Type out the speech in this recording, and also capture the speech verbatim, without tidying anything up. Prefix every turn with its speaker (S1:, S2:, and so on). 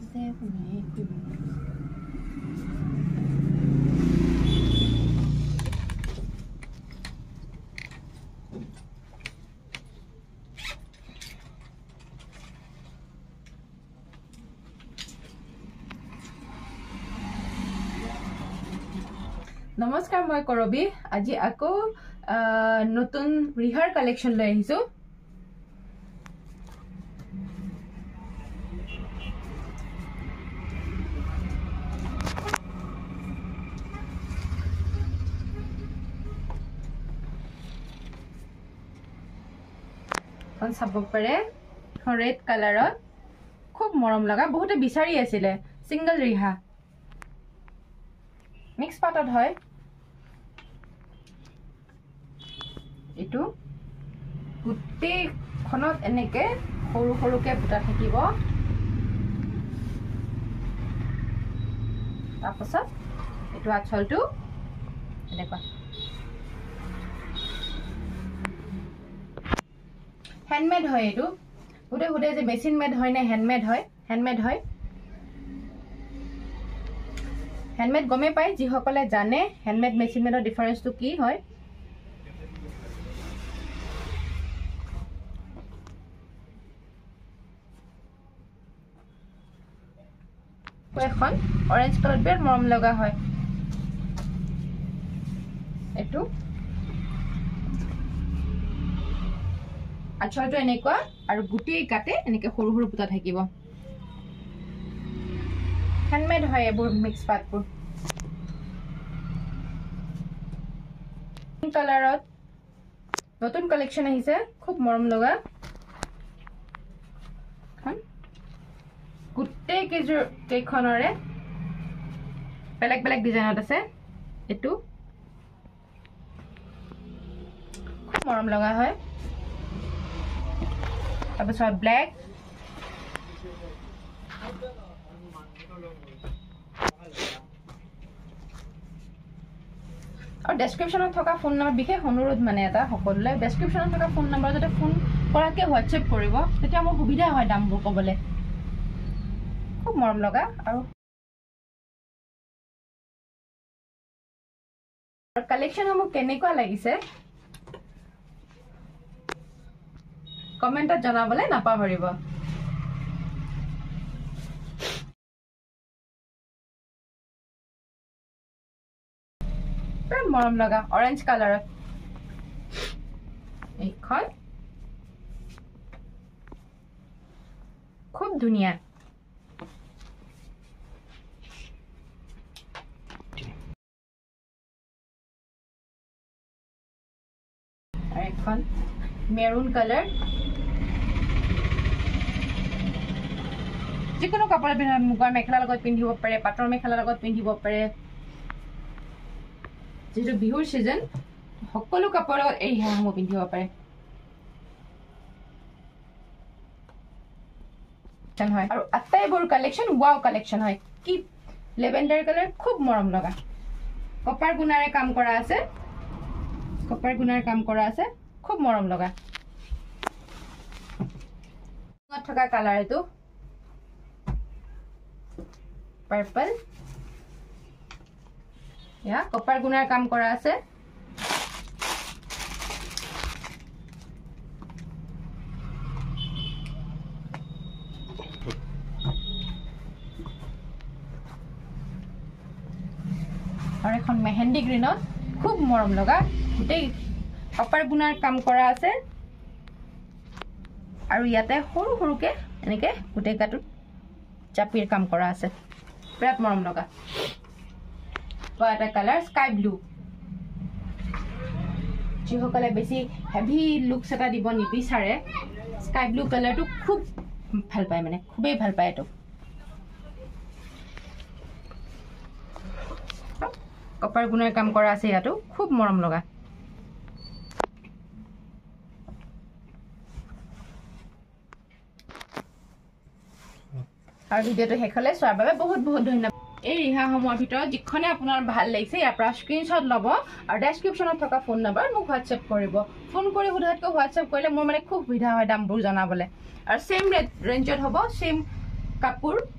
S1: আছে কোনে নমস্কাৰ মই কৰবি আজি আকৌ নতুন ৰিহাৰ কালেকশন লৈ আহিছো চাব পাৰে ৰেড কালাৰত খুব মৰম লগা বহুতে বিচাৰি আছিলে সিঙ্গল ৰিহা মিক্স পাটত হয় এটু গুটি খনত এনেকে সৰু সৰুকে বুটা থাকিব তাৰপাছত এটু আঁচলটো এনেকুৱা হ্যান্ডমেড হয় এটু গুটে গুটে যে মেশিন মেড হয় না হ্যান্ডমেড হয় হ্যান্ডমেড হয় হ্যান্ডমেড গমে পায় যি সকলে জানে হ্যান্ডমেড মেশিন মেডৰ ডিফারেন্স তো কি হয় এখন অরেঞ্জ কালার বের মরম লগা হয় এটু আঁচলটো এনেকুৱা আৰু গুটি কাটে এনেকে সৰু সৰু পুতা থাকিব হ্যান্ডমেড হয় এবোৰ মিক্স পাটবোৰ কালাৰত নতুন কালেকশন আহিছে খুব মৰম লগা গুটে কেজুৰ কেখনৰে বেলেগ বেলেগ ডিজাইনত আছে এটু খুব মৰম লগা হয় তাৰপিছত ব্ল্যাক আৰু ডেসক্ৰিপশনত থকা ফোন নম্বৰ বিশেষ অনুৰোধ মানে এটা সকলোলে ডেসক্ৰিপশনত থকা ফোন নম্বৰ যদি ফোন কৰাকে হোৱাটসএপ কৰিব তেতিয়া মোৰ সুবিধা হয় দামবোৰ ক'বলে খুব মৰম লগা আৰু কালেকশন সমূহ কেনেকুৱা লাগিছে কমেন্টত জনাবলে নাপাহৰিব মৰম লগা অরেঞ্জ কালাৰত এইখন খুব ধুনিয়া এখন মেরুন কালার যিকোনো কাপোৰ মুগাৰ মেখেলা লগত পিন্ধিব পাৰে পাটৰ মেখেলা লগত পিন্ধিব পাৰে যেটো বিহুৰ সিজন সকলো কাপোৰ এই ৰিহাসমূহ পিন্ধিব পাৰে হয় আৰু আটাইবোৰ কালেকশন ওয়াও কালেকশন হয় কি লেভেন্ডাৰ কালাৰ খুব মৰম লগা কপাৰ গুণাৰে কাম কৰা আছে কপাৰ গুণাৰ কাম কৰা আছে খুব মৰম লগা থকা কালাৰ এটো पर्पल या कपार गुनार काम करा আছে और এখন মেহেন্দি গ্রিনত খুব মৰম লগা গুটেই কপাৰ গুনাৰ কাম কৰা আছে আৰু ইয়াতে সৰু সৰুকে এনেকে গুটেই কাটু চাপিৰ কাম কৰা আছে বিৰাট মৰম লগা এটা কালার স্কাই ব্লু যি সকলে বেছি হেভি লুকস এটা দিব নিবিচাৰে স্কাই ব্লু কালারটো খুব ভাল পায় মানে খুবেই ভাল পায় এটো কপাৰ গুণাৰ কাম কৰা আছে ইয়াতো খুব মৰম লগা আৰু ভিডিওটো হেকলে চোৱাৰ বাবে বহুত বহুত ধন্যবাদ এই ৰিহা সমূহৰ ভিতৰত যিখনে আপোনাৰ ভাল লাগিছে ইয়াৰ পৰা স্ক্ৰিনশ্বট ল'ব আৰু ডেসক্ৰিপশনত থকা ফোন নম্বৰ মোক হোৱাটসএপ কৰিব ফোন কৰি সোধাতকৈ হোৱাটসএপ কৰিলে মোৰ মানে খুব সুবিধা হয় দামবোৰ জনাবলে আৰু সেম ৰেঞ্জত হ'ব সেম কাপোৰ